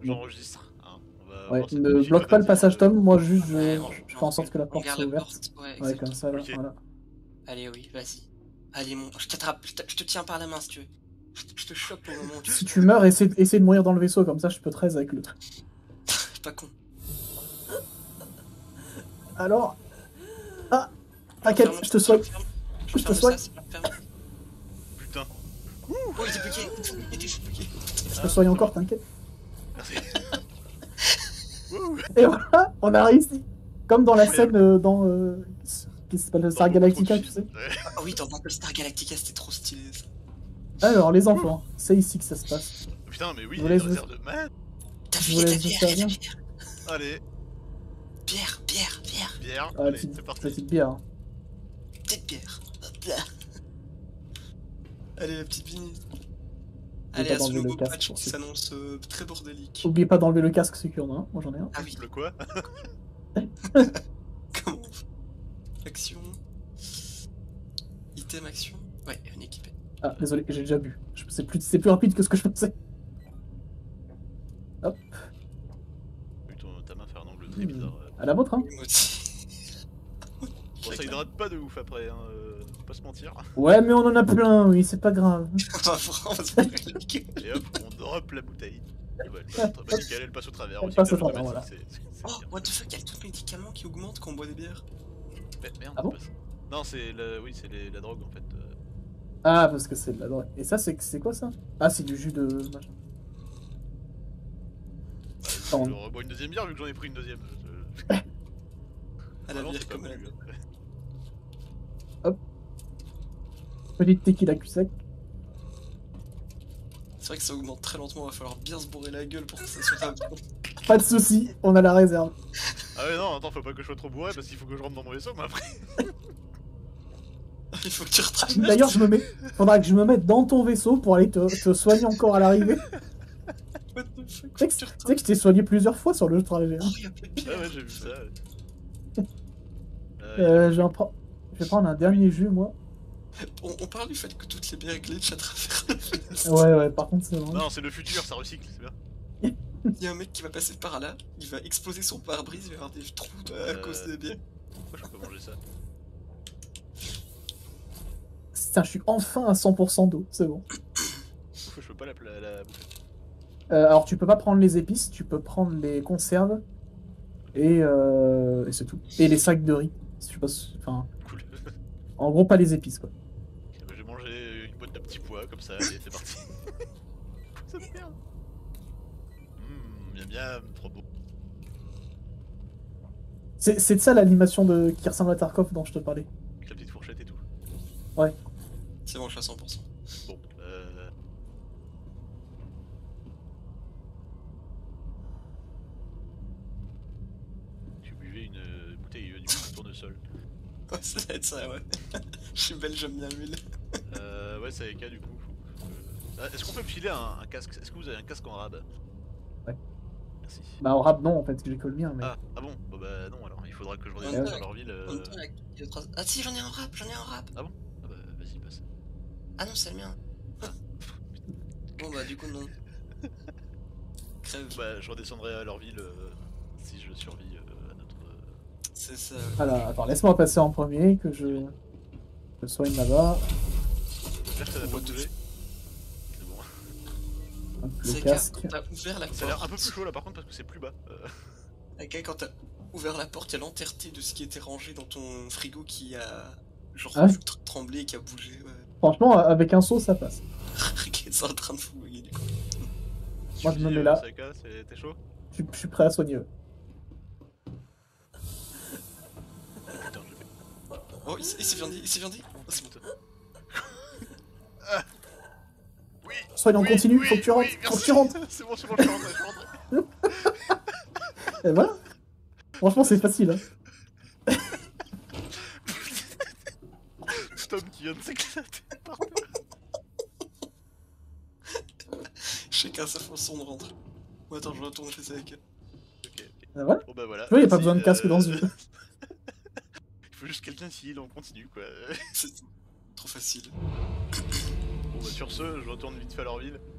j'enregistre. Hein. On va Ouais, voir cette ne magnifique bloque pas le bataille. passage Tom, moi juste je Ouais, fais en sorte que la on porte garde soit la ouverte. porte. Ouais, Ouais, exactement. comme ça là, Ok. voilà. Allez, oui, vas-y. Allez, mon, je t'attrape, je te tiens par la main si tu veux. Je te chope au moment où tu Si tu meurs, essaie de mourir dans le vaisseau, comme ça je peux 13 avec le truc. C'est pas con. Alors... Ah, t'inquiète, je te soigne. Je te soigne. Putain. Oh, il était bloqué. Il était bloqué. Je te soigne encore, t'inquiète. Merci. Et voilà, on a réussi. Comme dans la scène dans... qui s'appelle Star Galactica, tu sais. Ah oui, dans Battlestar Galactica, c'était trop stylé ça. Alors, les enfants, c'est ici que ça se passe. Putain, mais oui, Je il vous y a laisse des réserves de merde. T'as Je vu, vous il y a de la laisse bière, faire il y a de la bien. bière. Allez, Bière. bière. Ah, Allez, c'est parti. petite bière. Hein. Petite bière. Hop là. Allez, la petite bini. Allez, à ce nouveau patch qui s'annonce très bordélique. Oubliez pas d'enlever le casque, ceux qui en ont un. Moi j'en ai un. Ah oui. Le quoi? Comment? Action. Item action. Ouais, une équipée. Ah, désolé, j'ai déjà bu. C'est plus rapide que ce que je pensais. Hop. Ta main fait un angle très bizarre. À la vôtre, hein. Bon, ça hydrate pas de ouf après, hein. Faut pas se mentir. Ouais, mais on en a plein, oui, c'est pas grave. Et hop, on drop la bouteille. Bah, nickel, elle passe au travers. Elle passe au travers, voilà. Oh, what the fuck, il y a tout le médicament qui augmente quand on boit des bières. Merde, ah bon? Non, c'est la drogue en fait. Ah, parce que c'est de la drogue. Et ça, c'est quoi ça? Ah, c'est du jus de machin. Je rebois une deuxième bière vu que j'en ai pris une deuxième. À la bière comme elle. Hop. Petite tequila cul sec. C'est vrai que ça augmente très lentement, va falloir bien se bourrer la gueule pour que ça soit pas bon. Pas de soucis, on a la réserve. Ah ouais non, attends, faut pas que je sois trop bourré parce qu'il faut que je rentre dans mon vaisseau, mais après... Il faut que tu retraverses. D'ailleurs, faudra que je me mette dans ton vaisseau pour aller te soigner encore à l'arrivée. What the fuck? Tu sais que je t'ai soigné plusieurs fois sur le trajet. Oh, y'a plus de bière. Ouais, j'ai vu ça. Je vais prendre un dernier jus, moi. On parle du fait que toutes les bières glitch à travers le Ouais, par contre, c'est vrai. Non, c'est le futur, ça recycle, c'est bien. Il y a un mec qui va passer par là, il va exploser son pare-brise, il va y avoir des trous à cause des bières. Pourquoi je peux pas manger ça? Putain, je suis enfin à 100% d'eau, c'est bon. Pourquoi je peux pas la bouffer? Alors, tu peux pas prendre les épices, tu peux prendre les conserves et c'est tout. Et les sacs de riz. Je sais pas, enfin. Cool. En gros, pas les épices, quoi. J'ai mangé une boîte de petits pois, comme ça, et c'est parti. Ça me merde. Miam, trop beau. C'est de ça l'animation qui ressemble à Tarkov dont je te parlais. Avec la petite fourchette et tout. Ouais. C'est bon, je suis à 100%. Bon, Tu buvais une bouteille du tournesol. Ouais, ça va être ça, ouais. Je suis belge, j'aime bien l'huile. Ouais, c'est avec du coup. Est-ce qu'on peut me filer un casque? Est-ce que vous avez un casque en rab? Ouais. Merci. Bah, en rap, non, en fait, j'ai que le mien, mais. Ah bon? Bah non, alors il faudra que je redescende sur leur ville. Ah si, j'en ai un rap, Ah bon? Ah bah vas-y, passe. Ah non, c'est le mien. Bon bah du coup non. Crève. Bah je redescendrai à leur ville si je survis à notre... C'est ça. Voilà, attends, laisse-moi passer en premier, que je soigne là-bas. J'espère que ça n'a pas bougé. C'est bon. Hop, le C'est casque. quand t'as ouvert la porte. Ça a l'air un peu plus chaud là par contre parce que c'est plus bas. Ok, quand t'as ouvert la porte, il y a l'entièreté de ce qui était rangé dans ton frigo qui a genre tremblé et qui a bougé. Ouais. Franchement, avec un seau, ça passe. C'est en train de fouiller du coup. Moi, je me mets là. T'es chaud? Je suis prêt à soigner. Putain, je fais... Oh, il s'est viandé, Oh, c'est bon, toi. Oui. Soigne en continu, faut que tu rentres. Faut que tu rentres. C'est bon, je rentre. Et voilà. Franchement, c'est facile. Hein. Tom qui vient de s'éclater par terre. Chacun sa façon de rentrer. Bon, attends, je retourne chez Saka. Ok. Voilà. Bon bah voilà. Tu vois, y'a pas besoin de casque dans ce jeu. Il faut juste quelqu'un qui heal en continu quoi. C'est trop facile. Bon bah sur ce, je retourne vite fait à leur ville.